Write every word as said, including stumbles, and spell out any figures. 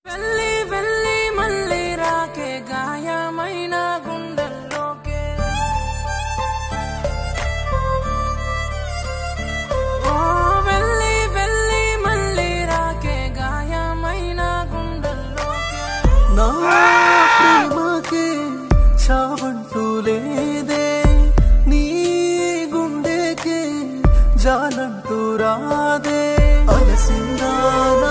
వెళ్ళి వెళ్ళి మళ్ళీ రాకే గాయమైన గుండెల్లోకే ఓ వెళ్ళి వెళ్ళి మళ్ళీ రాకే గాయమైన గుండెల్లోకే నా ప్రేమకే చావంటూ లేదే నీ గుండెకే జాలంటూ రాదే అలసిందా